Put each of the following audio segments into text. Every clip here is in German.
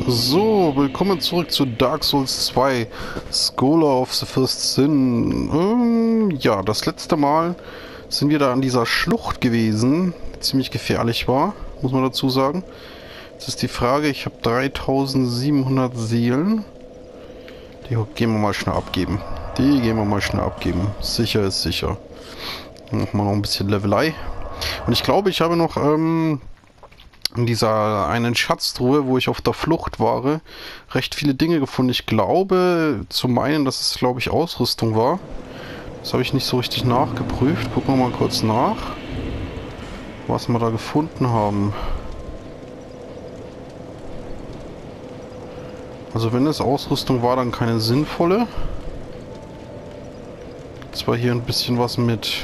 So, willkommen zurück zu Dark Souls 2, Scholar of the First Sin. Ja, das letzte Mal sind wir da an dieser Schlucht gewesen, die ziemlich gefährlich war, muss man dazu sagen. Jetzt ist die Frage, ich habe 3700 Seelen. Die gehen wir mal schnell abgeben. Sicher ist sicher. Dann machen wir noch ein bisschen Levelei. Und ich glaube, ich habe noch, in dieser einen Schatztruhe, wo ich auf der Flucht war, recht viele Dinge gefunden. Ich glaube, zu meinen, dass es, glaube ich, Ausrüstung war. Das habe ich nicht so richtig nachgeprüft. Gucken wir mal kurz nach, was wir da gefunden haben. Also wenn es Ausrüstung war, dann keine sinnvolle. Zwar hier ein bisschen was mit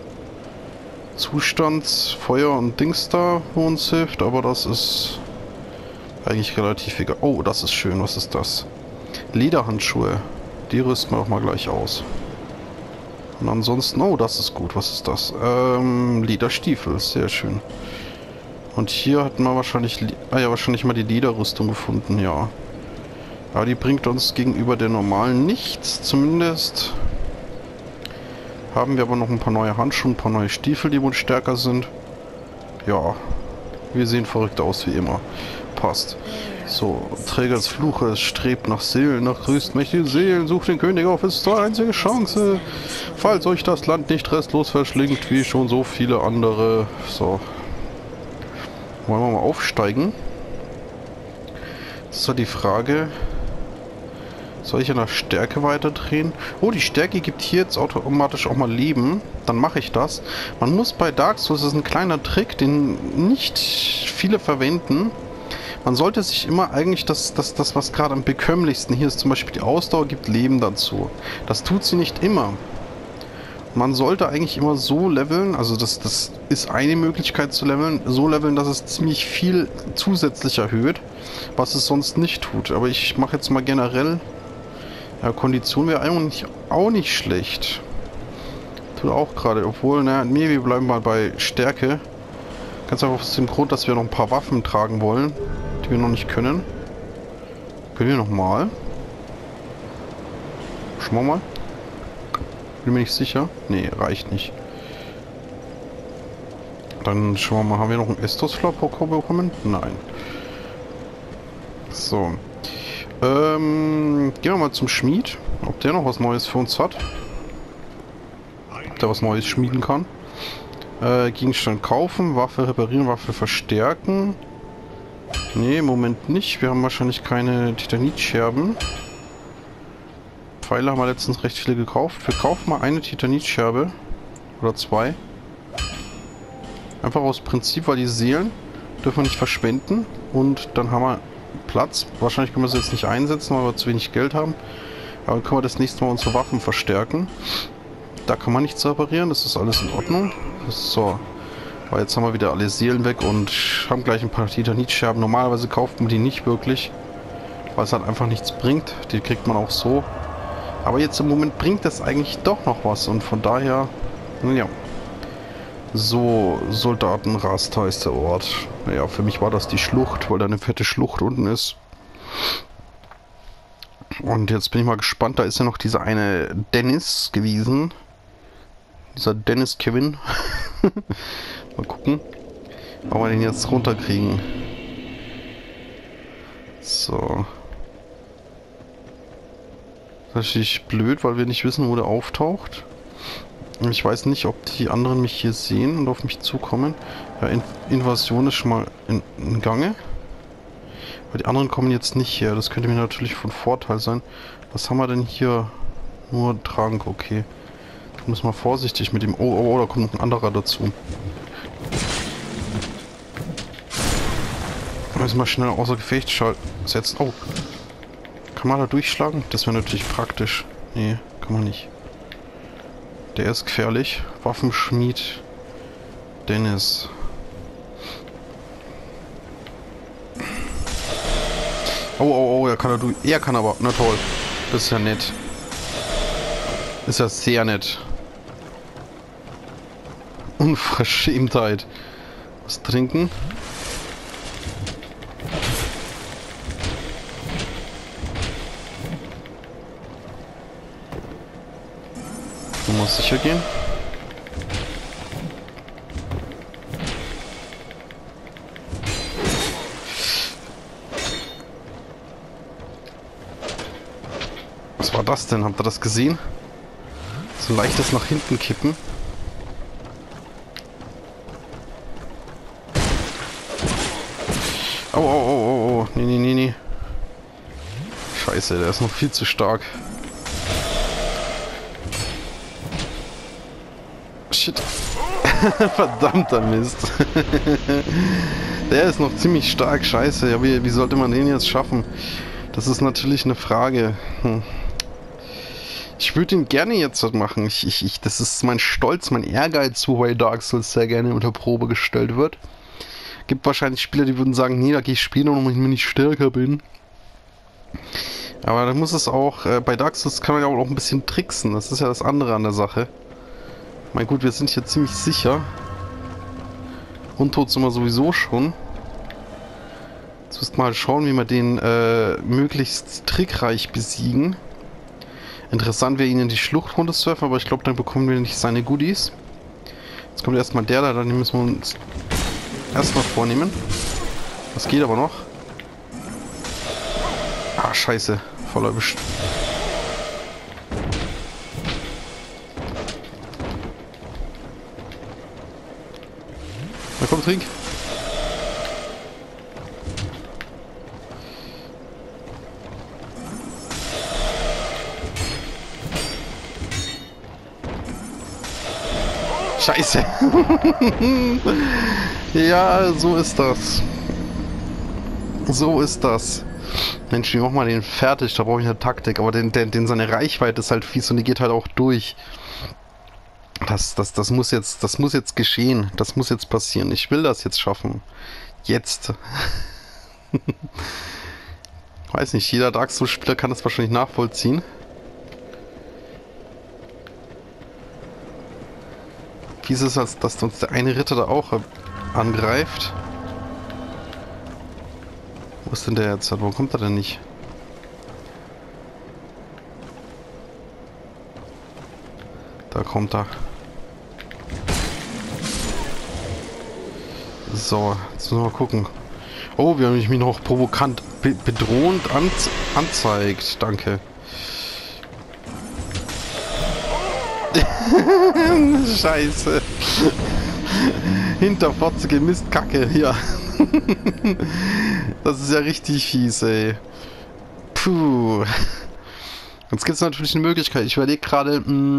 Zustandsfeuer und Dings da, wo uns hilft, aber das ist eigentlich relativ egal. Oh, das ist schön. Was ist das? Lederhandschuhe. Die rüsten wir doch mal gleich aus. Und ansonsten, oh, das ist gut. Was ist das? Lederstiefel. Sehr schön. Und hier hatten wir wahrscheinlich, wahrscheinlich mal die Lederrüstung gefunden, ja. Aber die bringt uns gegenüber der normalen nichts, zumindest. Haben wir aber noch ein paar neue Handschuhe, ein paar neue Stiefel, die wohl stärker sind. Ja, wir sehen verrückt aus wie immer. Passt. So, Trägers Fluche, es strebt nach Seelen, nach höchstmächtigen Seelen, sucht den König auf, es ist die einzige Chance. Falls euch das Land nicht restlos verschlingt, wie schon so viele andere. So. Wollen wir mal aufsteigen? Das ist so die Frage. Soll ich in der Stärke weiterdrehen? Oh, die Stärke gibt hier jetzt automatisch auch mal Leben. Dann mache ich das. Man muss bei Dark Souls, das ist ein kleiner Trick, den nicht viele verwenden. Man sollte sich immer eigentlich das was gerade am bekömmlichsten, hier ist zum Beispiel die Ausdauer, gibt Leben dazu. Das tut sie nicht immer. Man sollte eigentlich immer so leveln, also das ist eine Möglichkeit zu leveln, so leveln, dass es ziemlich viel zusätzlich erhöht, was es sonst nicht tut. Aber ich mache jetzt mal generell. Ja, Kondition wäre eigentlich auch nicht schlecht. Tut auch gerade, obwohl, naja, nee, wir bleiben mal bei Stärke. Ganz einfach aus dem Grund, dass wir noch ein paar Waffen tragen wollen, die wir noch nicht können. Können wir nochmal? Schauen wir mal. Bin mir nicht sicher. Nee, reicht nicht. Dann schauen wir mal, haben wir noch einen Estus-Flop bekommen? Nein. So. Gehen wir mal zum Schmied. Ob der noch was Neues für uns hat. Ob der was Neues schmieden kann. Gegenstand kaufen, Waffe reparieren, Waffe verstärken. Nee, im Moment nicht. Wir haben wahrscheinlich keine Titanitscherben. Pfeile haben wir letztens recht viele gekauft. Wir kaufen mal eine Titanitscherbe. Oder zwei. Einfach aus Prinzip, weil die Seelen dürfen wir nicht verschwenden. Und dann haben wir Platz. Wahrscheinlich können wir sie jetzt nicht einsetzen, weil wir zu wenig Geld haben. Aber dann können wir das nächste Mal unsere Waffen verstärken. Da kann man nichts reparieren, das ist alles in Ordnung. So. Aber jetzt haben wir wieder alle Seelen weg und haben gleich ein paar Titanitscherben. Normalerweise kauft man die nicht wirklich, weil es halt einfach nichts bringt. Die kriegt man auch so. Aber jetzt im Moment bringt das eigentlich doch noch was und von daher, ja. So, Soldatenrast heißt der Ort. Naja, für mich war das die Schlucht, weil da eine fette Schlucht unten ist. Und jetzt bin ich mal gespannt, da ist ja noch dieser eine Dennis gewesen. Dieser Dennis Kevin. Mal gucken, ob wir den jetzt runterkriegen. So. Das ist natürlich blöd, weil wir nicht wissen, wo der auftaucht. Ich weiß nicht, ob die anderen mich hier sehen und auf mich zukommen. Ja, Invasion ist schon mal in Gange. Aber die anderen kommen jetzt nicht her. Das könnte mir natürlich von Vorteil sein. Was haben wir denn hier? Nur Trank, okay. Da müssen wir vorsichtig mit dem... Oh, da kommt noch ein anderer dazu. Müssen wir schnell außer Gefecht setzen. Oh. Kann man da durchschlagen? Das wäre natürlich praktisch. Nee, kann man nicht. Der ist gefährlich. Waffenschmied Dennis. Oh, er kann da durch. Er kann aber. Na toll. Das ist ja nett. Ist ja sehr nett. Unverschämtheit. Was trinken? Nummer sicher gehen. Was war das denn? Habt ihr das gesehen? So ein leichtes nach hinten kippen. Oh, oh, oh, oh, oh. Nee, nee, nee, nee. Scheiße, der ist noch viel zu stark. Shit. Verdammter Mist. Der ist noch ziemlich stark, scheiße. Ja, wie sollte man den jetzt schaffen? Das ist natürlich eine Frage. Ich würde ihn gerne jetzt machen. Das ist mein Stolz, mein Ehrgeiz, wo bei Dark Souls sehr gerne unter Probe gestellt wird. Gibt wahrscheinlich Spieler, die würden sagen, nee, da gehe ich spielen, wenn ich stärker bin. Aber da muss es auch, bei Dark Souls kann man ja auch ein bisschen tricksen. Das ist ja das andere an der Sache. Mein gut, wir sind hier ziemlich sicher. Untot sind wir sowieso schon. Jetzt müssen wir mal schauen, wie wir den möglichst trickreich besiegen. Interessant wäre, ihn in die Schlucht runtersurfen, aber ich glaube, dann bekommen wir nicht seine Goodies. Jetzt kommt erstmal der da, dann müssen wir uns erstmal vornehmen. Das geht aber noch. Ah, scheiße. Voll erwischt. Na komm, trink. Scheiße. Ja, so ist das. So ist das. Mensch, ich mach mal den fertig, da brauche ich eine Taktik, aber seine Reichweite ist halt fies und die geht halt auch durch. Das muss jetzt geschehen. Das muss jetzt passieren. Ich will das jetzt schaffen. Jetzt. Weiß nicht, jeder Dark Souls-Spieler kann das wahrscheinlich nachvollziehen. Wie ist es, dass uns der eine Ritter da auch angreift? Wo ist denn der jetzt? Warum kommt er denn nicht? Da kommt er. So, jetzt müssen wir mal gucken. Oh, wir haben mich noch provokant bedrohend anzeigt. Danke. Scheiße. Hinterfotzige Mistkacke, ja. Das ist ja richtig fies, ey. Puh. Jetzt gibt es natürlich eine Möglichkeit. Ich überlege gerade,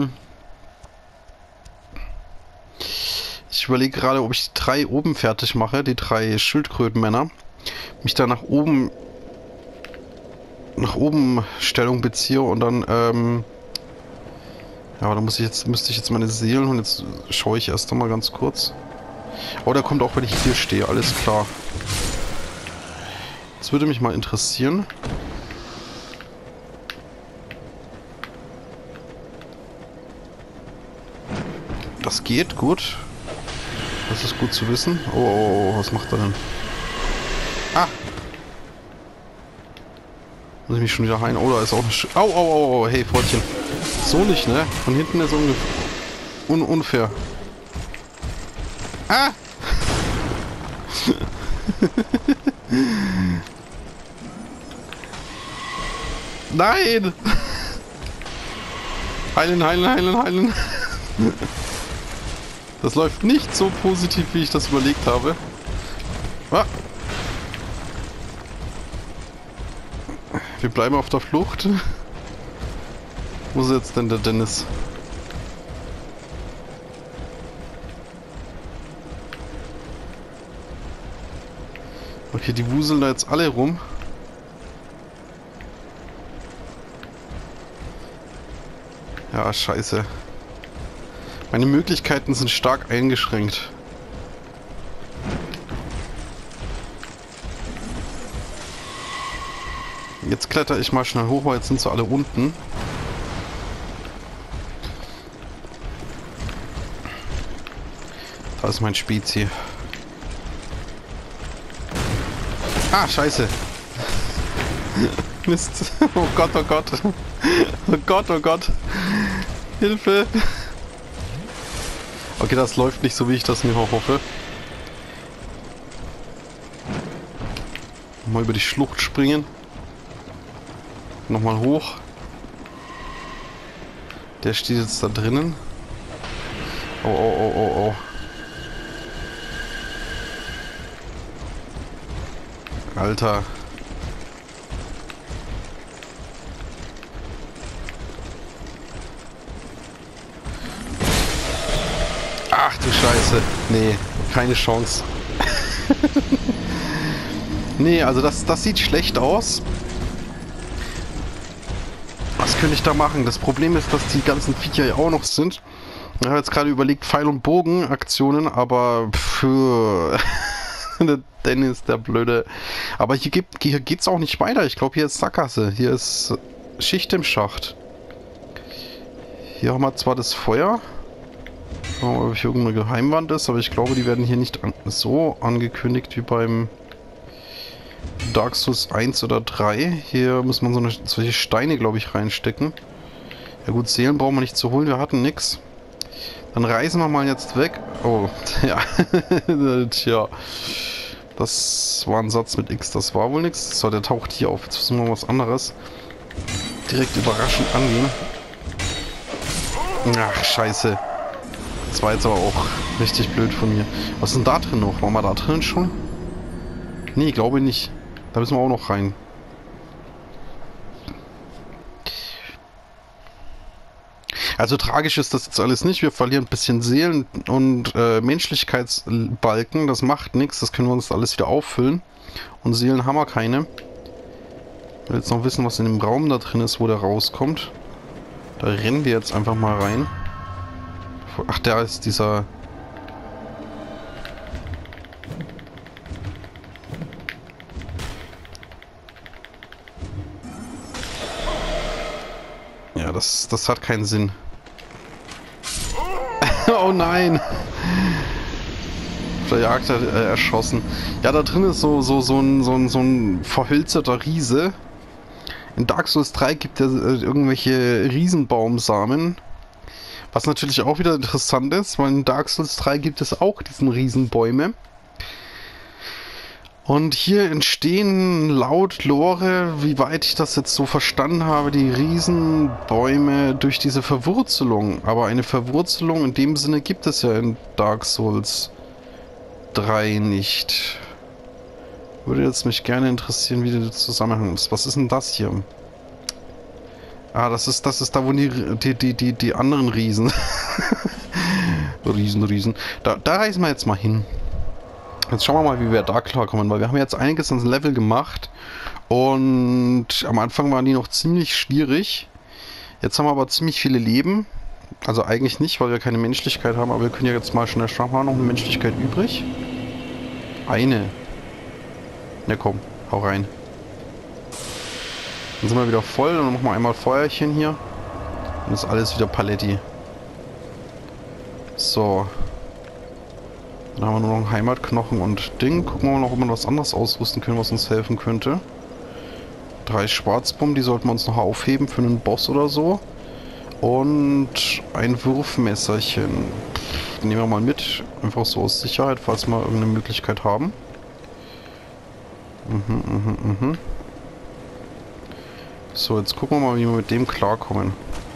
ob ich die 3 oben fertig mache, die 3 Schildkrötenmänner. Mich dann nach oben Stellung beziehe und dann, ja, aber da müsste ich jetzt meine Seelen und jetzt schaue ich erst einmal ganz kurz. Oh, der kommt auch, wenn ich hier stehe, alles klar. Das würde mich mal interessieren. Das geht, gut. Das ist gut zu wissen. Oh, oh, oh, was macht er denn? Ah! Muss ich mich schon wieder heilen? Oh, da ist auch eine Au, au, au, au, hey, Freundchen. So nicht, ne? Von hinten ist unfair. Ah! Nein! Heilen, heilen, heilen, heilen. Das läuft nicht so positiv, wie ich das überlegt habe. Ah. Wir bleiben auf der Flucht. Wo ist jetzt denn der Dennis? Okay, die wuseln da jetzt alle rum. Ja, scheiße. Meine Möglichkeiten sind stark eingeschränkt. Jetzt kletter ich mal schnell hoch, weil jetzt sind sie alle unten. Da ist mein Spezi. Ah, scheiße. Mist. Oh Gott, oh Gott. Oh Gott, oh Gott. Hilfe. Okay, das läuft nicht so, wie ich das mir hoffe. Mal über die Schlucht springen. Nochmal hoch. Der steht jetzt da drinnen. Oh, oh, oh, oh, oh. Alter. Ach du Scheiße. Nee, keine Chance. Nee, also das sieht schlecht aus. Was könnte ich da machen? Das Problem ist, dass die ganzen Viecher ja auch noch sind. Ich habe jetzt gerade überlegt, Pfeil- und Bogen-Aktionen, aber für der Dennis, der Blöde. Aber hier geht's auch nicht weiter. Ich glaube, hier ist Sackgasse. Hier ist Schicht im Schacht. Hier haben wir zwar das Feuer. Ob hier irgendeine Geheimwand ist, aber ich glaube, die werden hier nicht so angekündigt wie beim Dark Souls 1 oder 3. Hier muss man solche Steine, glaube ich, reinstecken. Ja gut, Seelen brauchen wir nicht zu holen, wir hatten nix. Dann reisen wir mal jetzt weg. Oh, ja. Tja. Das war ein Satz mit X, das war wohl nichts. So, der taucht hier auf. Jetzt versuchen wir was anderes. Direkt überraschend angehen. Ach, scheiße. Das war jetzt aber auch richtig blöd von mir. Was ist denn da drin noch? Waren wir da drin schon? Nee, glaube nicht. Da müssen wir auch noch rein. Also tragisch ist das jetzt alles nicht. Wir verlieren ein bisschen Seelen und Menschlichkeitsbalken. Das macht nichts. Das können wir uns alles wieder auffüllen. Und Seelen haben wir keine. Ich will jetzt noch wissen, was in dem Raum da drin ist, wo der rauskommt. Da rennen wir jetzt einfach mal rein. Ach, da ist dieser... Ja, das hat keinen Sinn. Oh nein! Der Jagd hat erschossen. Ja, da drin ist so ein verhölzerter Riese. In Dark Souls 3 gibt es irgendwelche Riesenbaumsamen. Was natürlich auch wieder interessant ist, weil in Dark Souls 3 gibt es auch diesen Riesenbäume. Und hier entstehen laut Lore, wie weit ich das jetzt so verstanden habe, die Riesenbäume durch diese Verwurzelung. Aber eine Verwurzelung in dem Sinne gibt es ja in Dark Souls 3 nicht. Würde jetzt mich gerne interessieren, wie der Zusammenhang ist. Was ist denn das hier? Ah, das ist da, wo die anderen Riesen. Riesen. Da reisen wir jetzt mal hin. Jetzt schauen wir mal, wie wir da klarkommen, weil wir haben jetzt einiges ans Level gemacht und am Anfang waren die noch ziemlich schwierig. Jetzt haben wir aber ziemlich viele Leben. Also eigentlich nicht, weil wir keine Menschlichkeit haben, aber wir können ja jetzt mal schnell schauen. Haben wir noch eine Menschlichkeit übrig? Eine. Ja komm, hau rein. Dann sind wir wieder voll und dann machen wir einmal Feuerchen hier. Und ist alles wieder Paletti. So. Dann haben wir nur noch einen Heimatknochen und Ding. Gucken wir mal noch, ob wir was anderes ausrüsten können, was uns helfen könnte. 3 Schwarzbomben, die sollten wir uns noch aufheben für einen Boss oder so. Und ein Wurfmesserchen. Nehmen wir mal mit. Einfach so aus Sicherheit, falls wir irgendeine Möglichkeit haben. So, jetzt gucken wir mal, wie wir mit dem klarkommen.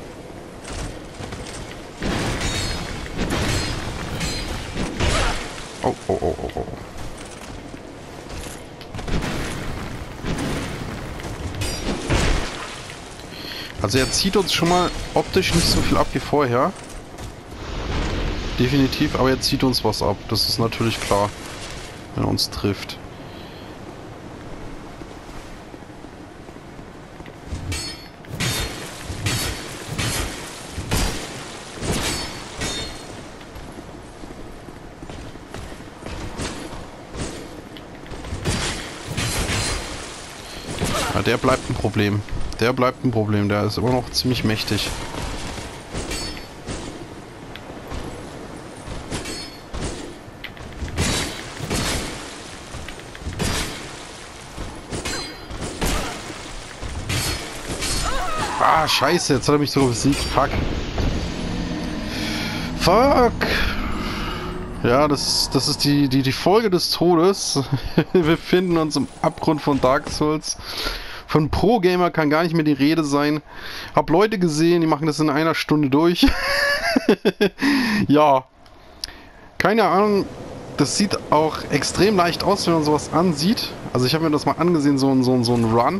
Oh. Also er zieht uns schon mal optisch nicht so viel ab wie vorher. Definitiv, aber er zieht uns was ab. Das ist natürlich klar, wenn er uns trifft. Ja, der bleibt ein Problem. Der ist immer noch ziemlich mächtig. Ah, scheiße, jetzt hat er mich sogar besiegt. Fuck. Ja, das ist die Folge des Todes. Wir befinden uns im Abgrund von Dark Souls. Von Pro-Gamer kann gar nicht mehr die Rede sein. Hab Leute gesehen, die machen das in einer Stunde durch. Ja, keine Ahnung. Das sieht auch extrem leicht aus, wenn man sowas ansieht. Also ich habe mir das mal angesehen, so ein Run.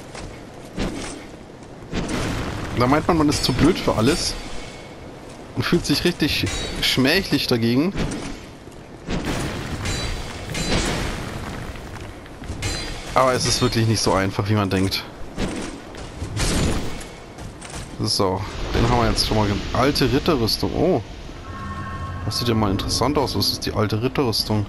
Da meint man ist zu blöd für alles. Und fühlt sich richtig schmächtig dagegen. Aber es ist wirklich nicht so einfach, wie man denkt. So, den haben wir jetzt schon mal. Alte Ritterrüstung. Oh. Das sieht ja mal interessant aus. Was ist die alte Ritterrüstung?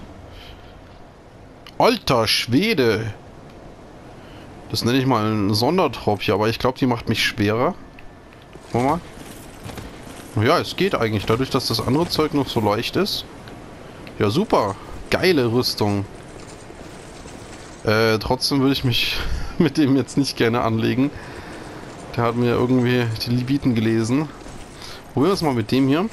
Alter Schwede! Das nenne ich mal einen Sondertrupp hier, aber ich glaube, die macht mich schwerer. Guck mal. Ja, es geht eigentlich, dadurch, dass das andere Zeug noch so leicht ist. Ja, super. Geile Rüstung. Trotzdem würde ich mich mit dem jetzt nicht gerne anlegen. Der hat mir irgendwie die Leviten gelesen. Probieren wir es mal mit dem hier.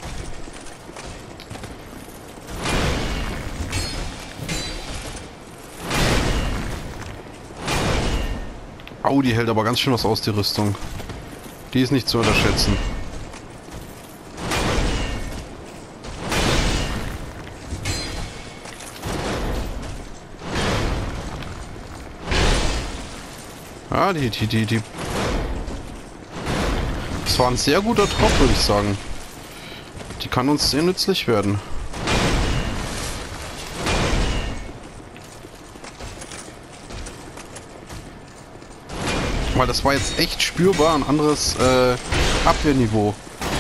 Au, die hält aber ganz schön was aus, die Rüstung. Die ist nicht zu unterschätzen. Ja, die. Das war ein sehr guter Trop, würde ich sagen. Die kann uns sehr nützlich werden. Weil das war jetzt echt spürbar ein anderes Abwehrniveau.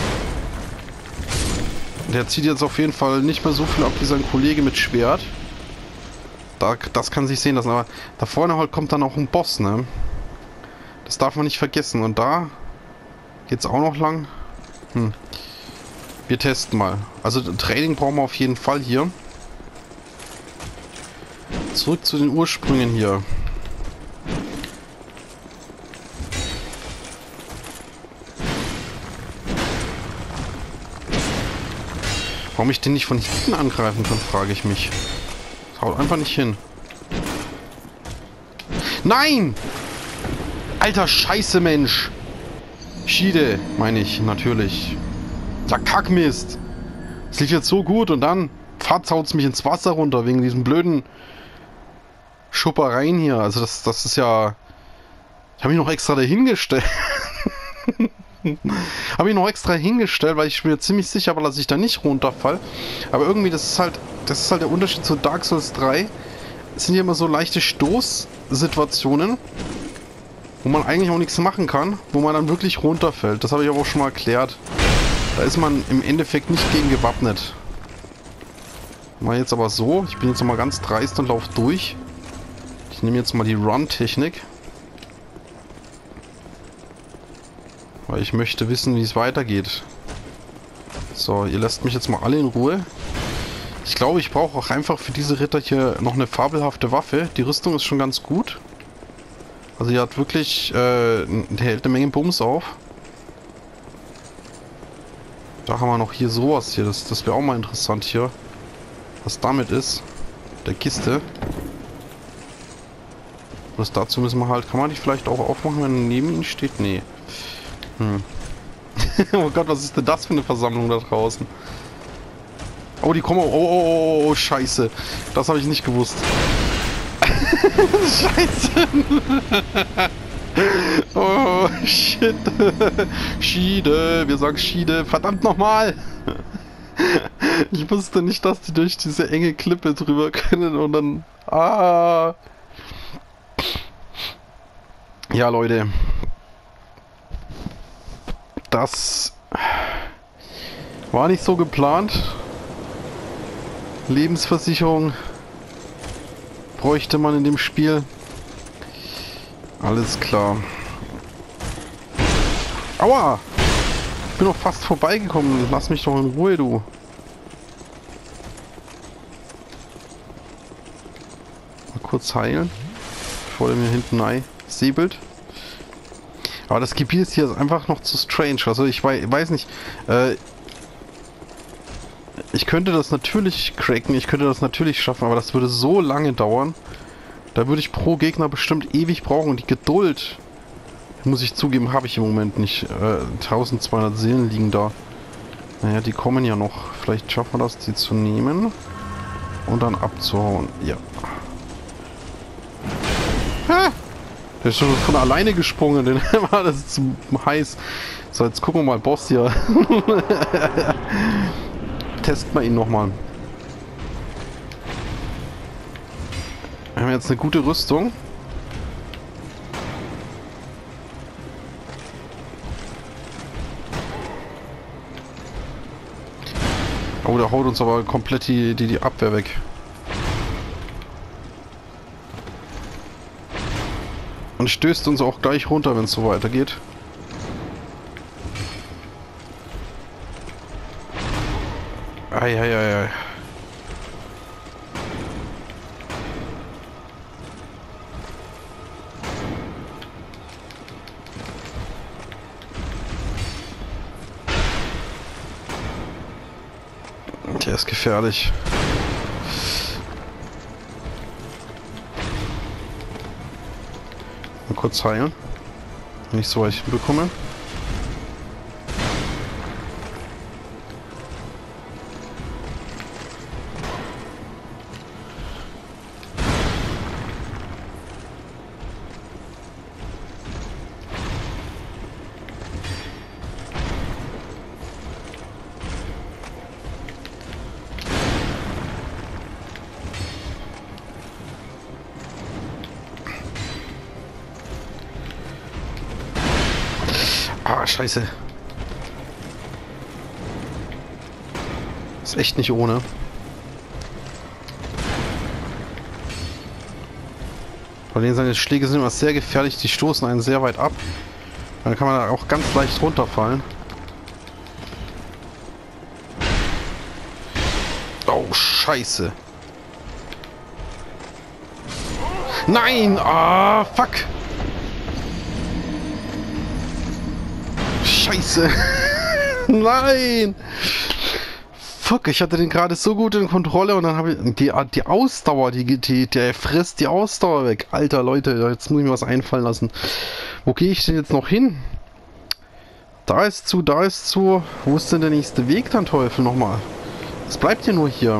Der zieht jetzt auf jeden Fall nicht mehr so viel ab wie sein Kollege mit Schwert. Das kann sich sehen lassen, aber da vorne halt kommt dann auch ein Boss, ne? Das darf man nicht vergessen. Und da geht's auch noch lang. Wir testen mal. Also Training brauchen wir auf jeden Fall hier. Zurück zu den Ursprüngen hier. Warum ich den nicht von hinten angreifen kann, frage ich mich. Das haut einfach nicht hin. Nein! Alter Scheiße, Mensch! Schiede, meine ich, natürlich. Der Kackmist! Es lief jetzt so gut und dann haut's mich ins Wasser runter wegen diesen blöden Schuppereien hier. Also das ist ja... Ich habe mich noch extra dahingestellt. Habe ich noch extra hingestellt, weil ich mir ziemlich sicher war, dass ich da nicht runterfall. Aber irgendwie, das ist halt der Unterschied zu Dark Souls 3. Es sind ja immer so leichte Stoßsituationen, wo man eigentlich auch nichts machen kann, wo man dann wirklich runterfällt. Das habe ich aber auch schon mal erklärt. Da ist man im Endeffekt nicht gegen gewappnet. Mal jetzt aber so. Ich bin jetzt mal ganz dreist und laufe durch. Ich nehme jetzt mal die Run-Technik. Weil ich möchte wissen, wie es weitergeht. So, ihr lasst mich jetzt mal alle in Ruhe. Ich glaube, ich brauche auch einfach für diese Ritter hier noch eine fabelhafte Waffe. Die Rüstung ist schon ganz gut. Also die hat wirklich, die hält eine Menge Bums auf. Da haben wir noch hier sowas hier. Das wäre auch mal interessant hier. Was damit ist. Der Kiste. Was dazu müssen wir halt... Kann man die vielleicht auch aufmachen, wenn neben ihnen steht? Nee. Oh Gott, was ist denn das für eine Versammlung da draußen? Oh, die kommen... Oh, scheiße. Das habe ich nicht gewusst. Scheiße. Oh, shit. Schiede. Wir sagen Schiede. Verdammt nochmal. Ich wusste nicht, dass die durch diese enge Klippe drüber können und dann... Ah. Ja, Leute. Das war nicht so geplant. Lebensversicherung bräuchte man in dem Spiel. Alles klar. Aua! Ich bin doch fast vorbeigekommen. Lass mich doch in Ruhe, du. Mal kurz heilen, bevor der mir hinten säbelt. Aber das Gebiet hier ist einfach noch zu strange. Also ich weiß nicht. Ich könnte das natürlich cracken, ich könnte das natürlich schaffen, aber das würde so lange dauern. Da würde ich pro Gegner bestimmt ewig brauchen. Und die Geduld, muss ich zugeben, habe ich im Moment nicht. 1200 Seelen liegen da. Naja, die kommen ja noch. Vielleicht schaffen wir das, die zu nehmen und dann abzuhauen. Ja. Ha! Der ist schon von alleine gesprungen, denn war das zu heiß. So, jetzt gucken wir mal, Boss hier. Testen wir ihn nochmal. Wir haben jetzt eine gute Rüstung. Oh, der haut uns aber komplett die Abwehr weg. Und stößt uns auch gleich runter, wenn es so weitergeht. Eieiei. Der ist gefährlich. Mal kurz heilen. Wenn ich so weit hinbekomme. Ah, scheiße. Ist echt nicht ohne. Weil denen seine Schläge sind immer sehr gefährlich, die stoßen einen sehr weit ab. Dann kann man da auch ganz leicht runterfallen. Oh, scheiße. Nein! Ah, fuck! Scheiße! Nein! Fuck, ich hatte den gerade so gut in Kontrolle und dann habe ich... Die Ausdauer, der frisst die Ausdauer weg. Alter, Leute, jetzt muss ich mir was einfallen lassen. Wo gehe ich denn jetzt noch hin? Da ist zu, da ist zu. Wo ist denn der nächste Weg dann, Teufel, nochmal? Es bleibt ja nur hier.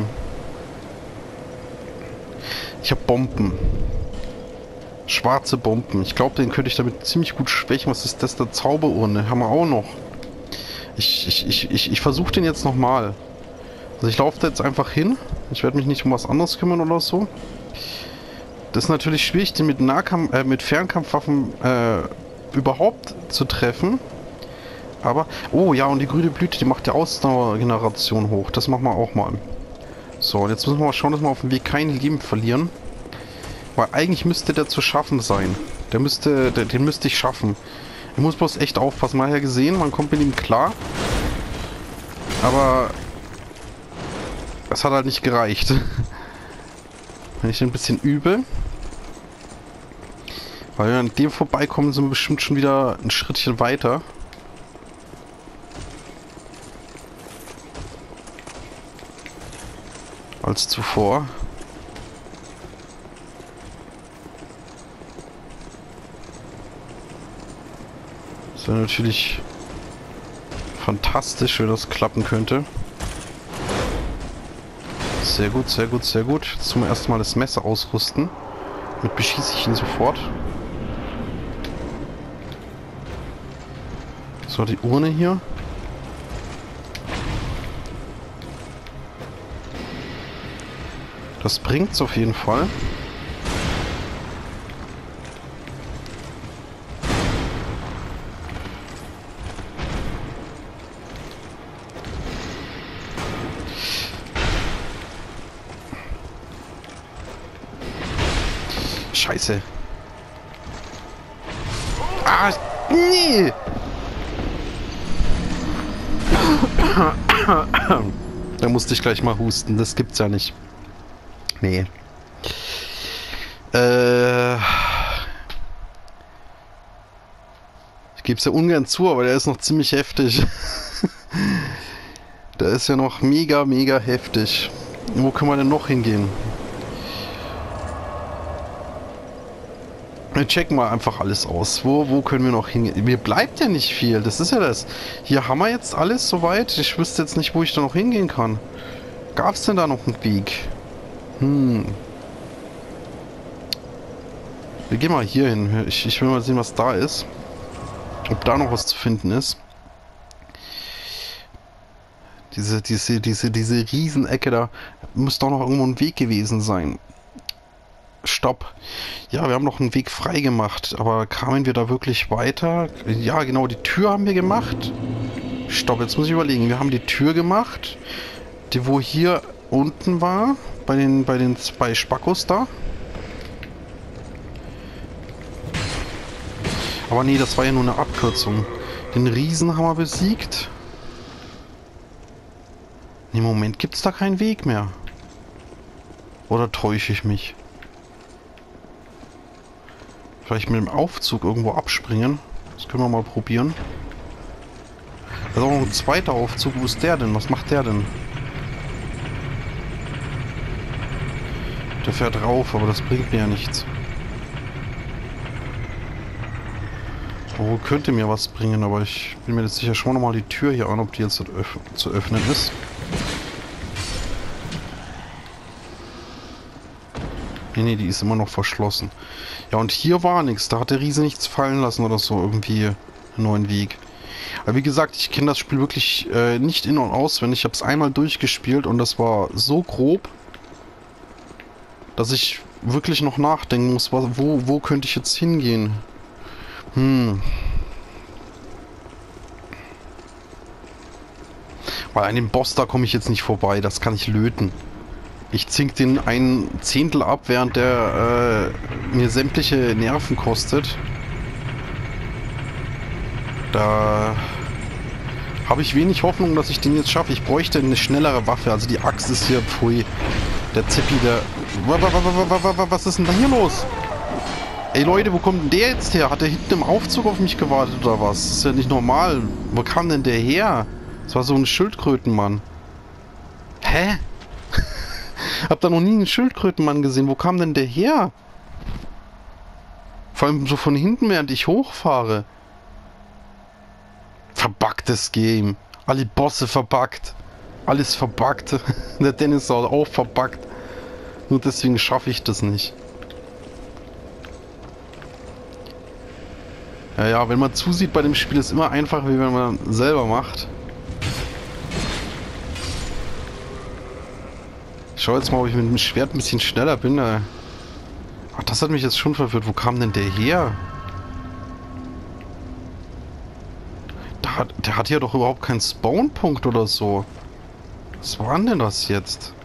Ich habe Bomben. Schwarze Bomben. Ich glaube, den könnte ich damit ziemlich gut schwächen. Was ist das? Der Zauberurne. Haben wir auch noch. Ich versuche den jetzt nochmal. Also ich laufe da jetzt einfach hin. Ich werde mich nicht um was anderes kümmern oder so. Das ist natürlich schwierig, den mit Fernkampfwaffen überhaupt zu treffen. Aber... Oh ja, und die grüne Blüte, die macht die Ausdauergeneration hoch. Das machen wir auch mal. So, und jetzt müssen wir mal schauen, dass wir auf dem Weg kein Leben verlieren. Weil eigentlich müsste der zu schaffen sein. Den müsste ich schaffen. Ich muss bloß echt aufpassen. Man hat ja gesehen, man kommt mit ihm klar. Aber es hat halt nicht gereicht. Wenn ich den ein bisschen übe. Weil wenn wir an dem vorbeikommen, sind wir bestimmt schon wieder ein Schrittchen weiter. Als zuvor. Das wäre natürlich fantastisch, wenn das klappen könnte. Sehr gut, sehr gut, sehr gut. Jetzt tun wir erstmal das Messer ausrüsten. Damit beschieße ich ihn sofort. So, die Urne hier. Das bringt's auf jeden Fall. Scheiße. Ah, nee! Da musste ich gleich mal husten. Das gibt's ja nicht. Nee. Ich gebe es ja ungern zu, aber der ist noch ziemlich heftig. Der ist ja noch mega, mega heftig. Wo können wir denn noch hingehen? Wir checken mal einfach alles aus. Wo können wir noch hingehen? Mir bleibt ja nicht viel. Das ist ja das. Hier haben wir jetzt alles soweit. Ich wüsste jetzt nicht, wo ich da noch hingehen kann. Gab es denn da noch einen Weg? Wir gehen mal hier hin. Ich will mal sehen, was da ist. Ob da noch was zu finden ist. Diese Riesenecke da. Muss doch noch irgendwo ein Weg gewesen sein. Stopp. Ja, wir haben noch einen Weg frei gemacht. Aber kamen wir da wirklich weiter? Ja, genau, die Tür haben wir gemacht. Stopp, jetzt muss ich überlegen. Wir haben die Tür gemacht. Die, wo hier unten war. Bei den zwei Spackos da. Aber nee, das war ja nur eine Abkürzung. Den Riesen haben wir besiegt. Im Moment gibt es da keinen Weg mehr. Oder täusche ich mich? Vielleicht mit dem Aufzug irgendwo abspringen. Das können wir mal probieren. Da ist auch noch ein zweiter Aufzug. Wo ist der denn? Was macht der denn? Der fährt rauf, aber das bringt mir ja nichts. Wo könnte mir was bringen, aber ich bin mir jetzt sicher. Schauen wir mal die Tür hier an, ob die jetzt zu öffnen ist. Nee, die ist immer noch verschlossen. Ja, und hier war nichts. Da hat der Riese nichts fallen lassen oder so. Irgendwie einen neuen Weg. Aber wie gesagt, ich kenne das Spiel wirklich nicht in- und auswendig. Ich habe es einmal durchgespielt und das war so grob, dass ich wirklich noch nachdenken muss, wo könnte ich jetzt hingehen? Weil an dem Boss da komme ich jetzt nicht vorbei. Das kann ich löten. Ich zink den ein Zehntel ab, während der mir sämtliche Nerven kostet. Da habe ich wenig Hoffnung, dass ich den jetzt schaffe. Ich bräuchte eine schnellere Waffe. Also die Axt ist hier, pfui. Der Zippi, der... Was ist denn da hier los? Ey Leute, wo kommt denn der jetzt her? Hat der hinten im Aufzug auf mich gewartet oder was? Das ist ja nicht normal. Wo kam denn der her? Das war so ein Schildkrötenmann. Hä? Hab da noch nie einen Schildkrötenmann gesehen. Wo kam denn der her? Vor allem so von hinten, während ich hochfahre. Verbuggtes Game. Alle Bosse verbuggt. Alles verbuggt. Der Dennis ist auch verbuggt. Nur deswegen schaffe ich das nicht. Ja, wenn man zusieht bei dem Spiel, ist es immer einfacher, wie wenn man selber macht. Ich schau jetzt mal, ob ich mit dem Schwert ein bisschen schneller bin. Ach, das hat mich jetzt schon verwirrt. Wo kam denn der her? Der hat ja doch überhaupt keinen Spawnpunkt oder so. Was war denn das jetzt?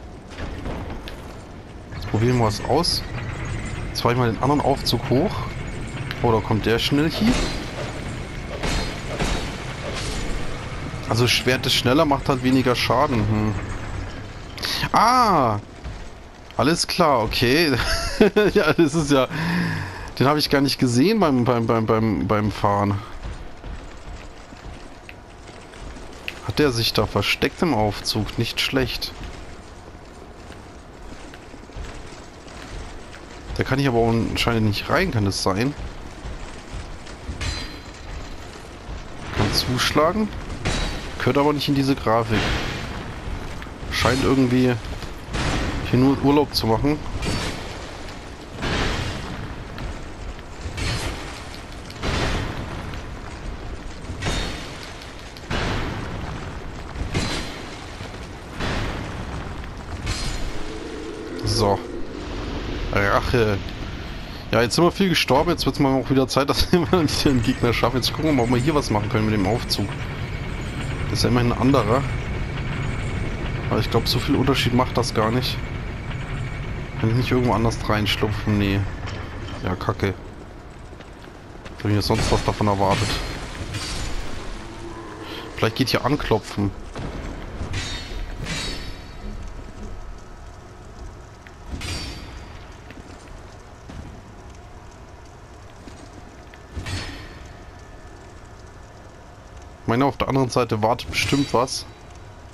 Jetzt probieren wir es aus. Jetzt fahre ich mal den anderen Aufzug hoch. Oder kommt der schnell hier? Also Schwert ist schneller, macht halt weniger Schaden. Ah! Alles klar, okay. Ja, das ist ja... Den habe ich gar nicht gesehen beim Fahren. Hat der sich da versteckt im Aufzug? Nicht schlecht. Da kann ich aber anscheinend nicht rein, kann das sein? Kann zuschlagen. Gehört aber nicht in diese Grafik. Scheint irgendwie hier nur Urlaub zu machen. So. Rache. Ja, jetzt sind wir viel gestorben. Jetzt wird es mal auch wieder Zeit, dass wir mal wieder einen Gegner schaffen. Jetzt gucken wir mal, ob wir hier was machen können mit dem Aufzug. Das ist ja immerhin ein anderer. Aber ich glaube, so viel Unterschied macht das gar nicht. Kann ich nicht irgendwo anders reinschlupfen? Nee. Ja, kacke. Ich habe mir sonst was davon erwartet. Vielleicht geht hier anklopfen. Ich meine, auf der anderen Seite wartet bestimmt was.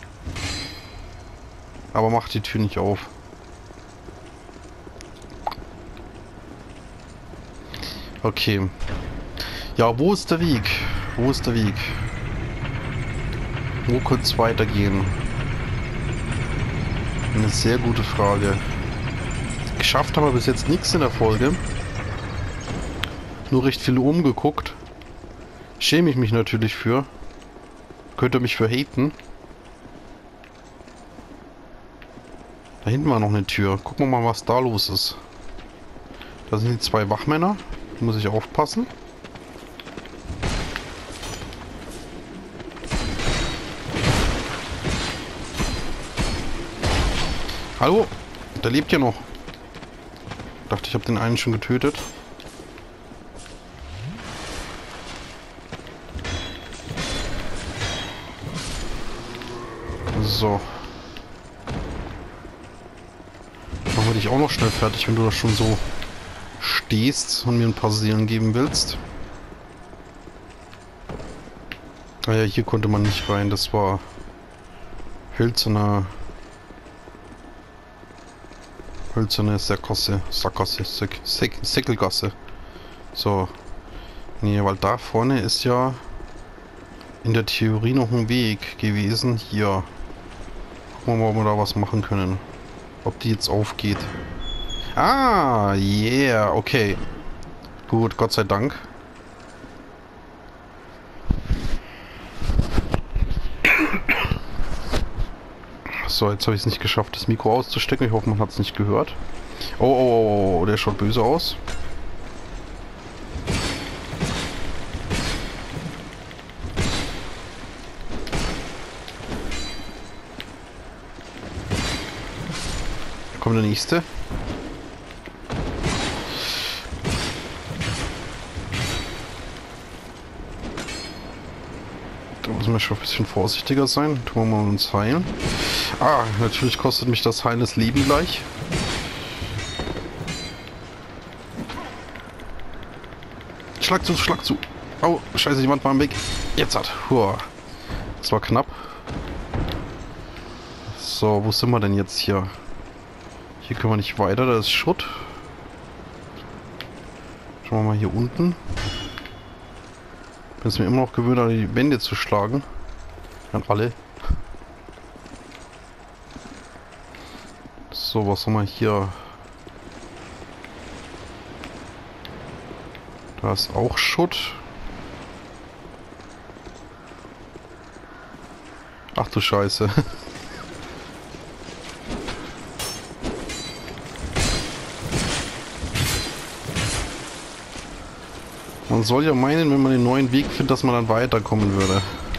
Aber macht die Tür nicht auf. Okay. Ja, wo ist der Weg? Wo ist der Weg? Wo könnte es weitergehen? Eine sehr gute Frage. Geschafft haben wir bis jetzt nichts in der Folge. Nur recht viel umgeguckt. Schäme ich mich natürlich für. Könnt ihr mich für haten. Da hinten war noch eine Tür. Gucken wir mal, was da los ist. Da sind die zwei Wachmänner. Da muss ich aufpassen. Hallo? Der lebt ja noch. Dachte, ich habe den einen schon getötet. So. Machen wir dich auch noch schnell fertig, wenn du da schon so stehst und mir ein paar Seelen geben willst. Ah ja, hier konnte man nicht rein. Das war hölzerne Säckelgasse. So. Nee, weil da vorne ist ja in der Theorie noch ein Weg gewesen. Hier. Gucken wir mal, ob wir da was machen können. Ob die jetzt aufgeht. Ah, yeah, okay. Gut, Gott sei Dank. So, jetzt habe ich es nicht geschafft, das Mikro auszustecken. Ich hoffe, man hat es nicht gehört. Oh, oh, oh, der schaut böse aus. Da kommt der nächste. Da müssen wir schon ein bisschen vorsichtiger sein. Tun wir mal uns heilen. Ah, natürlich kostet mich das Heilen das Leben gleich. Schlag zu, schlag zu. Oh, scheiße, die Wand war im Weg. Jetzt hat. Huah. Das war knapp. So, wo sind wir denn jetzt hier? Hier können wir nicht weiter, da ist Schutt. Schauen wir mal hier unten. Bin es mir immer noch gewöhnt, an die Wände zu schlagen. An alle. So, was haben wir hier? Da ist auch Schutt. Ach du Scheiße. Man soll ja meinen, wenn man den neuen Weg findet, dass man dann weiterkommen würde.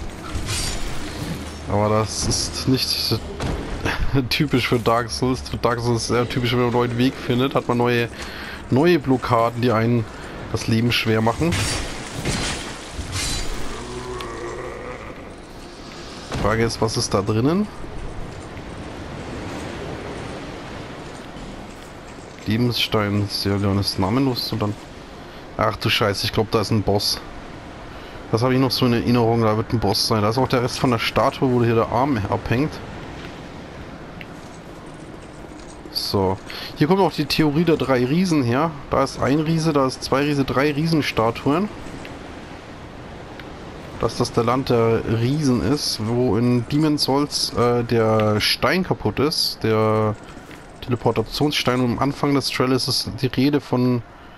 Aber das ist nicht typisch für Dark Souls. Für Dark Souls ist sehr typisch, wenn man einen neuen Weg findet, hat man neue Blockaden, die einen das Leben schwer machen. Die Frage ist, was ist da drinnen? Lebensstein, sehr ist namenlos und dann... Ach du Scheiße, ich glaube, da ist ein Boss. Das habe ich noch so in Erinnerung, da wird ein Boss sein. Da ist auch der Rest von der Statue, wo hier der Arm abhängt. So. Hier kommt auch die Theorie der 3 Riesen her. Da ist ein Riese, da ist 2 Riese, 3 Riesenstatuen. Dass das der Land der Riesen ist, wo in Demon's Souls der Stein kaputt ist. Der Teleportationsstein. Und am Anfang des Trailers ist die Rede von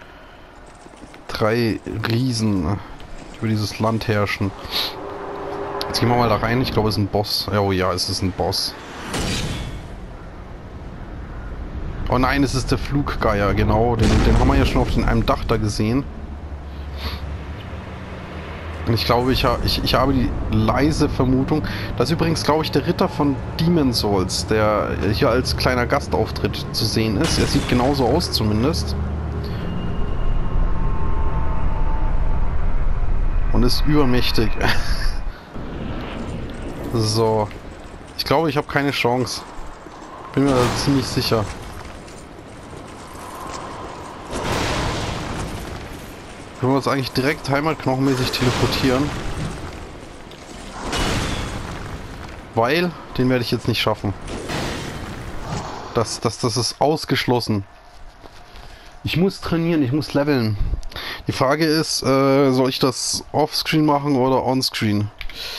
3 Riesen, die über dieses Land herrschen. Jetzt gehen wir mal da rein. Ich glaube, es ist ein Boss. Oh ja, es ist ein Boss. Oh nein, es ist der Fluggeier, genau. Den haben wir ja schon auf einem Dach da gesehen. Und ich glaube, ich habe die leise Vermutung. Das ist übrigens, glaube ich, der Ritter von Demon's Souls, der hier als kleiner Gastauftritt zu sehen ist. Er sieht genauso aus zumindest. Und ist übermächtig. So. Ich glaube, ich habe keine Chance. Bin mir da ziemlich sicher. Können wir uns eigentlich direkt heimatknochenmäßig teleportieren? Weil, den werde ich jetzt nicht schaffen. Das ist ausgeschlossen. Ich muss trainieren, ich muss leveln. Die Frage ist, soll ich das offscreen machen oder onscreen?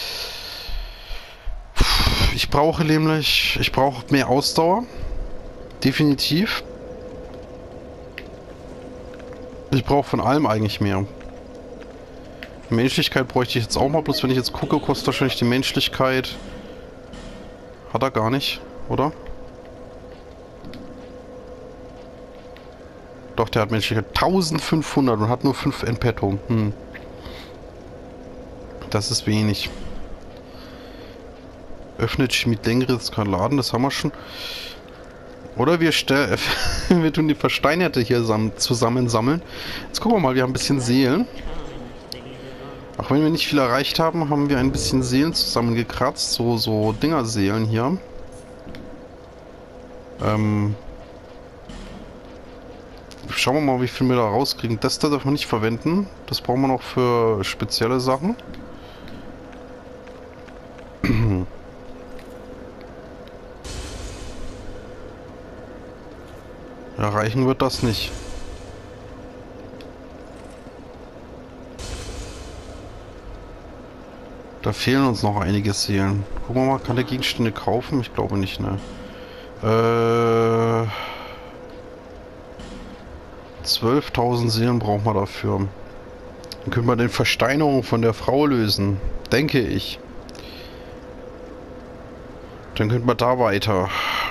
Ich brauche mehr Ausdauer. Definitiv. Ich brauche von allem eigentlich mehr. Menschlichkeit bräuchte ich jetzt auch mal, bloß wenn ich jetzt gucke, kostet wahrscheinlich die Menschlichkeit. Hat er gar nicht, oder? Doch, der hat Menschlichkeit 1500 und hat nur 5 in petto. Das ist wenig. Öffnet Schmied längere Skaladen, das haben wir schon. Oder wir tun die Versteinerte hier zusammensammeln. Jetzt gucken wir mal, wir haben ein bisschen Seelen. Auch wenn wir nicht viel erreicht haben, haben wir ein bisschen Seelen zusammengekratzt. So Dingerseelen hier. Schauen wir mal, wie viel wir da rauskriegen. Das da dürfen wir nicht verwenden. Das brauchen wir noch für spezielle Sachen. Erreichen wird das nicht. Da fehlen uns noch einige Seelen. Gucken wir mal, kann der Gegenstände kaufen? Ich glaube nicht, ne? 12.000 Seelen brauchen wir dafür. Dann können wir den Versteinerung von der Frau lösen. Denke ich. Dann könnten wir da weiter.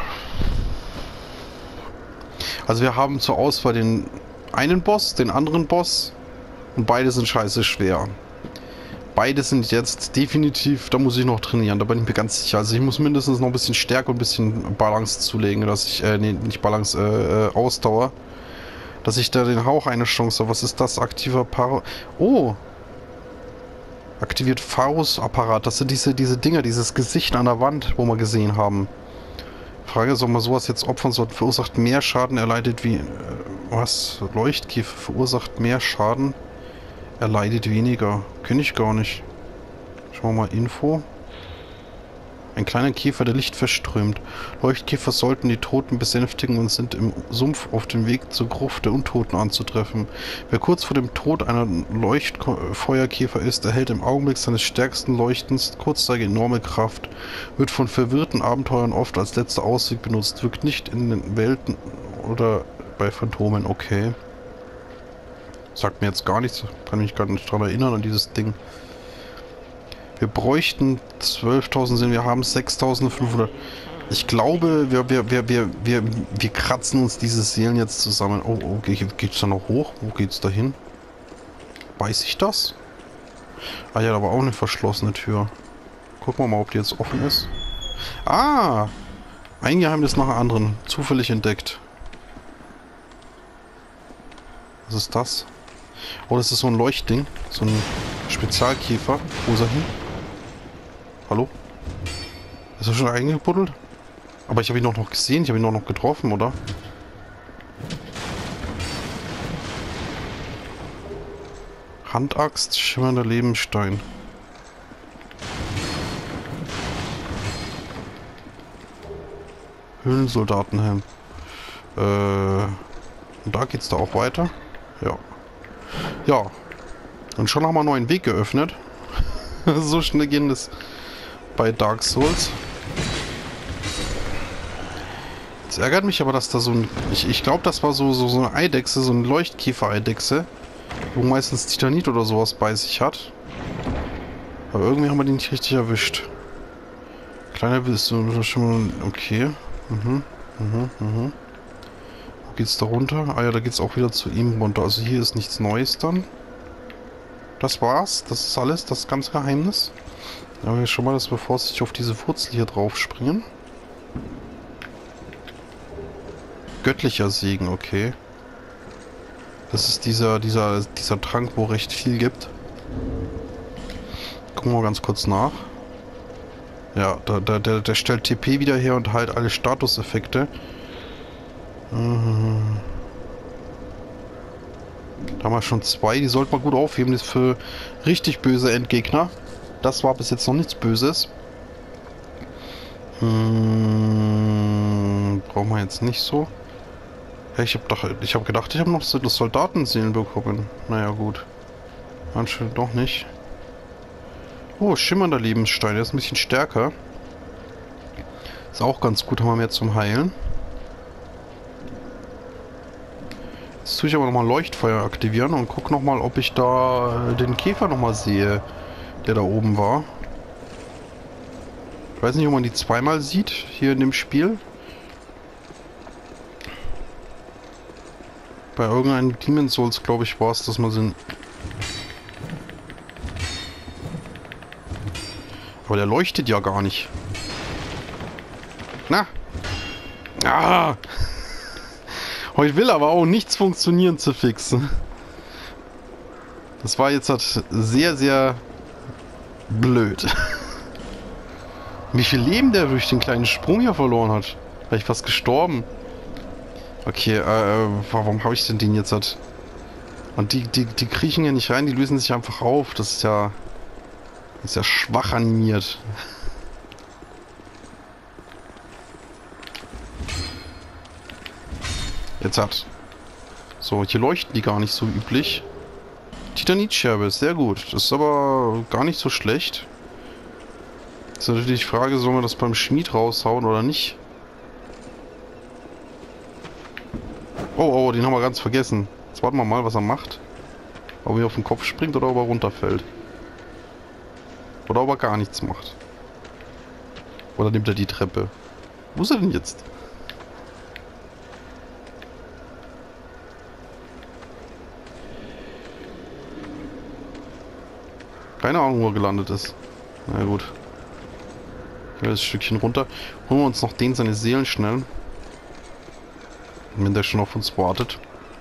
Also wir haben zur Auswahl den einen Boss, den anderen Boss. Und beide sind scheiße schwer. Beide sind jetzt definitiv, da muss ich noch trainieren, da bin ich mir ganz sicher. Also ich muss mindestens noch ein bisschen Stärke und ein bisschen Balance zulegen, dass ich, nee, nicht Balance, Ausdauer. Dass ich da den Hauch eine Chance habe. Was ist das? Aktiver Oh! Aktiviert Pharus-Apparat. Das sind diese Dinger, dieses Gesicht an der Wand, wo wir gesehen haben. Frage ist, ob man sowas jetzt opfern sollte. Verursacht mehr Schaden, erleidet wie... was? Leuchtkäfer verursacht mehr Schaden. Er leidet weniger. Kenne ich gar nicht. Schauen wir mal Info. Ein kleiner Käfer, der Licht verströmt. Leuchtkäfer sollten die Toten besänftigen und sind im Sumpf auf dem Weg zur Gruft der Untoten anzutreffen. Wer kurz vor dem Tod einer Leuchtfeuerkäfer ist, erhält im Augenblick seines stärksten Leuchtens kurzzeitig enorme Kraft. Wird von verwirrten Abenteuern oft als letzter Ausweg benutzt. Wirkt nicht in den Welten oder bei Phantomen. Okay. Sagt mir jetzt gar nichts. Kann mich gar nicht daran erinnern, an dieses Ding. Wir bräuchten 12.000 Seelen. Wir haben 6.500. Ich glaube, wir kratzen uns diese Seelen jetzt zusammen. Oh, geht's da noch hoch? Wo geht's da hin? Weiß ich das? Ah ja, da war auch eine verschlossene Tür. Gucken wir mal, ob die jetzt offen ist. Ah! Ein Geheimnis nach dem anderen. Zufällig entdeckt. Was ist das? Oh, das ist so ein Leuchtding. So ein Spezialkäfer. Wo ist er hin? Hallo? Ist er schon eingebuddelt? Aber ich habe ihn doch noch gesehen. Ich habe ihn doch noch getroffen, oder? Handaxt, schimmernder Lebensstein. Höhlensoldatenhelm. Und da geht's da auch weiter. Ja. Ja. Und schon haben wir einen neuen Weg geöffnet. So schnell gehen das bei Dark Souls. Jetzt ärgert mich aber, dass da so ein... Ich glaube, das war so eine Eidechse, so eine Leuchtkäfer-Eidechse. Wo meistens Titanit oder sowas bei sich hat. Aber irgendwie haben wir die nicht richtig erwischt. Kleiner bist du schon mal... Okay. Wo geht's da runter? Ah ja, da geht's auch wieder zu ihm runter. Also hier ist nichts Neues dann. Das war's. Das ist alles. Das ganze Geheimnis. Aber wir schon mal, dass wir vorsichtig auf diese Wurzel hier drauf springen. Göttlicher Segen, okay. Das ist dieser Trank, wo recht viel gibt. Gucken wir mal ganz kurz nach. Ja, der stellt TP wieder her und halt alle Statuseffekte. Da haben wir schon 2, die sollten wir gut aufheben. Das ist für richtig böse Endgegner. Das war bis jetzt noch nichts Böses. Brauchen wir jetzt nicht so. Ja, ich habe gedacht, ich habe noch so das Soldatenseelen bekommen. Naja, gut. Anscheinend doch nicht. Oh, schimmernder Lebensstein. Der ist ein bisschen stärker. Ist auch ganz gut, haben wir mehr zum Heilen. Jetzt tue ich aber nochmal Leuchtfeuer aktivieren und gucke nochmal, ob ich da den Käfer nochmal sehe, der da oben war. Ich weiß nicht, ob man die zweimal sieht, hier in dem Spiel. Bei irgendeinem Demon's Souls, glaube ich, war es, dass man sie... Aber der leuchtet ja gar nicht. Na! Ah! Heute will aber auch nichts funktionieren zu fixen. Das war jetzt halt sehr, sehr blöd. Wie viel Leben der durch den kleinen Sprung hier verloren hat. War ich fast gestorben. Okay, warum habe ich denn den jetzt halt... Und die kriechen ja nicht rein, die lösen sich einfach auf. Das ist ja... Das ist ja schwach animiert. Jetzt hat. So, hier leuchten die gar nicht so üblich. Titanitscherbe, sehr gut. Das ist aber gar nicht so schlecht. Jetzt ist natürlich die Frage, sollen wir das beim Schmied raushauen oder nicht? Oh, den haben wir ganz vergessen. Jetzt warten wir mal, was er macht. Ob er auf den Kopf springt oder ob er runterfällt. Oder ob er gar nichts macht. Oder nimmt er die Treppe? Wo ist er denn jetzt? Keine Ahnung, wo er gelandet ist. Na gut. Hier das Stückchen runter. Holen wir uns noch den seine Seelen schnell. Wenn der schon auf uns wartet.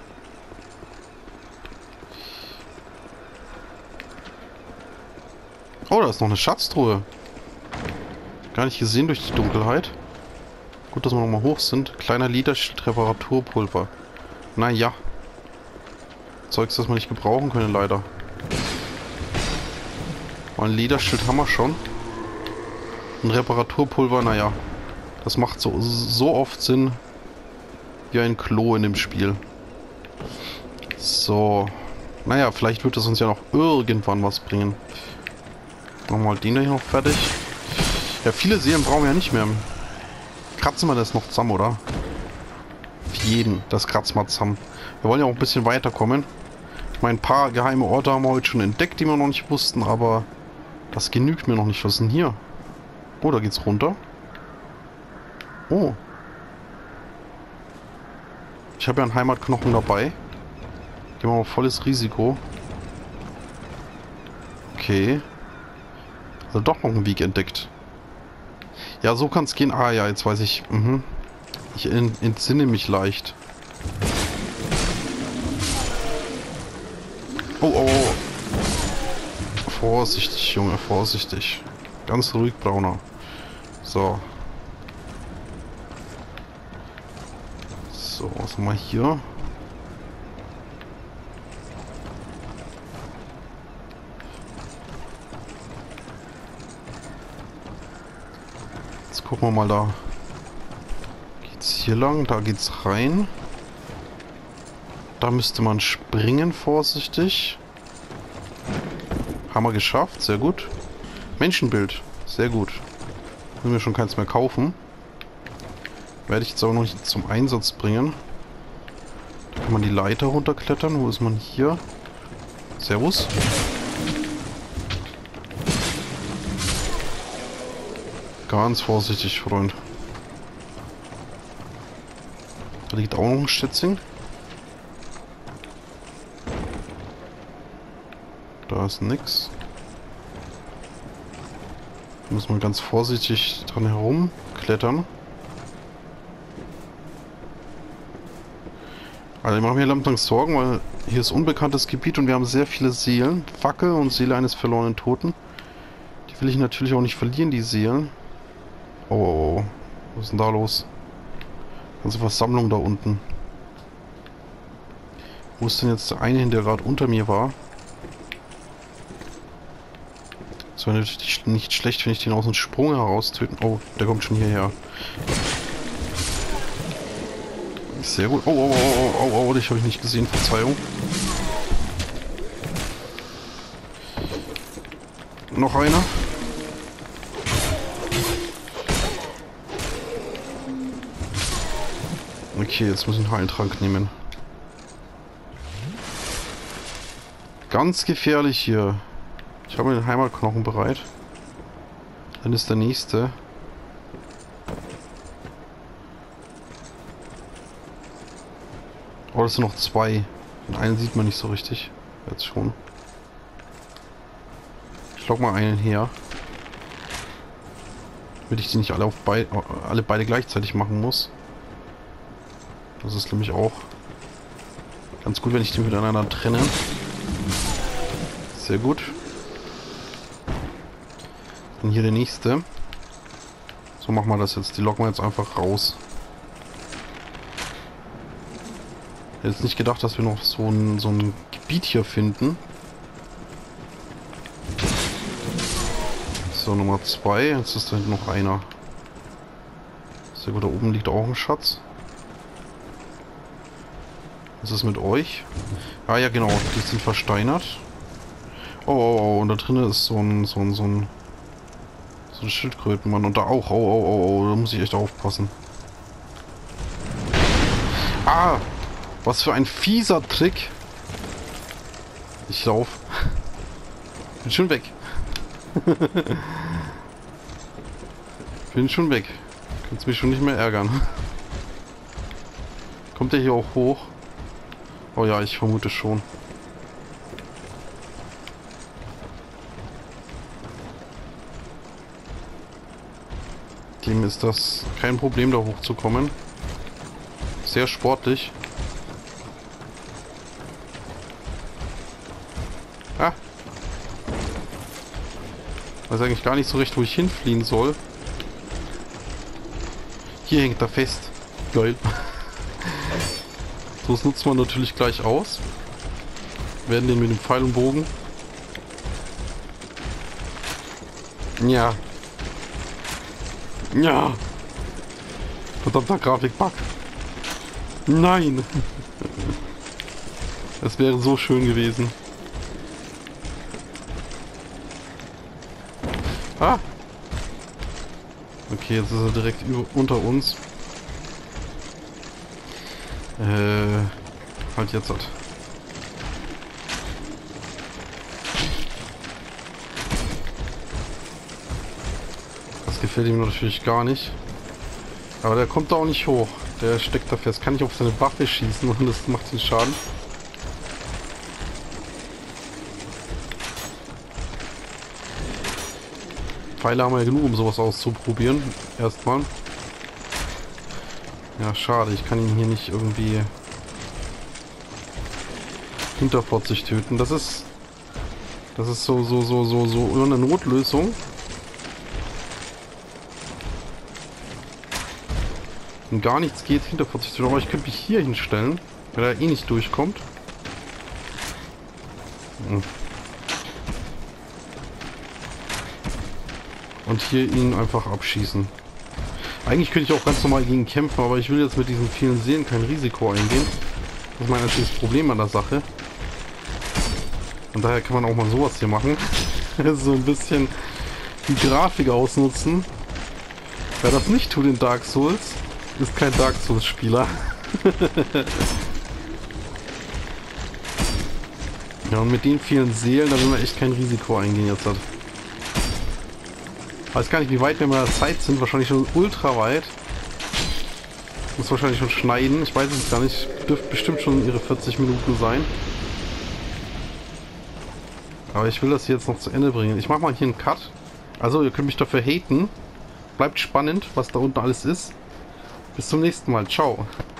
Oh, da ist noch eine Schatztruhe. Gar nicht gesehen durch die Dunkelheit. Gut, dass wir nochmal hoch sind. Kleiner Lederschild, Reparaturpulver. Naja. Zeugs, das wir nicht gebrauchen können, leider. Ein Lederschild haben wir schon. Ein Reparaturpulver, naja. Das macht so oft Sinn wie ein Klo in dem Spiel. So. Naja, vielleicht wird es uns ja noch irgendwann was bringen. Nochmal den hier noch fertig. Ja, viele Seelen brauchen wir ja nicht mehr. Kratzen wir das noch zusammen, oder? Für jeden. Das kratzen wir zusammen. Wir wollen ja auch ein bisschen weiterkommen. Ich meine, ein paar geheime Orte haben wir heute schon entdeckt, die wir noch nicht wussten, aber das genügt mir noch nicht. Was ist denn hier? Oh, da geht's runter. Oh. Ich habe ja einen Heimatknochen dabei. Gehen wir mal auf volles Risiko. Okay. Also doch noch einen Weg entdeckt. Ja, so kann es gehen. Ah ja, jetzt weiß ich. Ich entsinne mich leicht. Oh. Vorsichtig, Junge, vorsichtig. Ganz ruhig, Brauner. So. So, was haben wir hier? Jetzt gucken wir mal da. Geht's hier lang? Da geht's rein. Da müsste man springen, vorsichtig. Haben wir geschafft, sehr gut. Menschenbild, sehr gut. Müssen wir schon keins mehr kaufen. Werde ich jetzt aber noch nicht zum Einsatz bringen. Da kann man die Leiter runterklettern. Wo ist man hier? Servus. Ganz vorsichtig, Freund. Da liegt auch noch ein Schätzchen. Da ist nix. Da muss man ganz vorsichtig dran herumklettern. Also ich mache mir langsam Sorgen, weil hier ist unbekanntes Gebiet und wir haben sehr viele Seelen. Fackel und Seele eines verlorenen Toten. Die will ich natürlich auch nicht verlieren, die Seelen. Oh. Was ist denn da los? Ganze Versammlung da unten. Wo ist denn jetzt der eine hin, der gerade unter mir war? Es wäre natürlich nicht schlecht, wenn ich den aus dem Sprung heraus töten. Oh, der kommt schon hierher. Sehr gut. Oh, oh, oh, oh, oh, oh, dich habe ich nicht gesehen. Verzeihung. Noch einer. Okay, jetzt muss ich einen Heiltrank nehmen. Ganz gefährlich hier. Ich habe den Heimatknochen bereit. Dann ist der nächste. Oh, das sind noch zwei. Den einen sieht man nicht so richtig. Jetzt schon. Ich lock mal einen her. Damit ich die nicht alle beide gleichzeitig machen muss. Das ist nämlich auch ganz gut, wenn ich die miteinander trenne. Sehr gut. Dann hier der nächste. So machen wir das jetzt. Die locken wir jetzt einfach raus. Ich hätte jetzt nicht gedacht, dass wir noch so ein Gebiet hier finden. So, Nummer 2. Jetzt ist da hinten noch einer. Sehr gut, da oben liegt auch ein Schatz. Was ist mit euch? Ah ja, genau, die sind versteinert. Oh, oh, oh, und da drinnen ist so ein Schildkrötenmann. Und da auch. Oh, oh, oh, oh, da muss ich echt aufpassen. Ah! Was für ein fieser Trick. Ich lauf. Bin schon weg. Bin schon weg. Kannst mich schon nicht mehr ärgern. Kommt der hier auch hoch? Oh ja, ich vermute schon. Dem ist das kein Problem, da hochzukommen. Sehr sportlich. Ah. Weiß eigentlich gar nicht so recht, wo ich hinfliehen soll. Hier hängt er fest. Geil. So, das nutzt man natürlich gleich aus. Werden den mit dem Pfeil und Bogen. Ja. Ja. Verdammter Grafikbug. Nein. Es wäre so schön gewesen. Ah. Okay, jetzt ist er direkt unter uns. Halt jetzt hat. Das gefällt ihm natürlich gar nicht. Aber der kommt da auch nicht hoch. Der steckt da fest. Kann ich auf seine Waffe schießen und das macht den Schaden. Pfeile haben wir ja genug, um sowas auszuprobieren. Erstmal. Ja, schade. Ich kann ihn hier nicht irgendwie hinterfotzig töten. Das ist so eine Notlösung. Und gar nichts geht hinterfotzig töten. Aber ich könnte mich hier hinstellen, weil er eh nicht durchkommt. Und hier ihn einfach abschießen. Eigentlich könnte ich auch ganz normal gegen kämpfen, aber ich will jetzt mit diesen vielen Seelen kein Risiko eingehen. Das ist mein einziges Problem an der Sache. Und daher kann man auch mal sowas hier machen. So ein bisschen die Grafik ausnutzen. Wer das nicht tut in Dark Souls, ist kein Dark Souls Spieler. Ja, und mit den vielen Seelen, da will man echt kein Risiko eingehen jetzt. Weiß gar nicht, wie weit wir mit der Zeit sind. Wahrscheinlich schon ultra weit. Muss wahrscheinlich schon schneiden. Ich weiß es gar nicht. Dürfte bestimmt schon ihre 40 Minuten sein. Aber ich will das hier jetzt noch zu Ende bringen. Ich mache mal hier einen Cut. Also, ihr könnt mich dafür haten. Bleibt spannend, was da unten alles ist. Bis zum nächsten Mal. Ciao.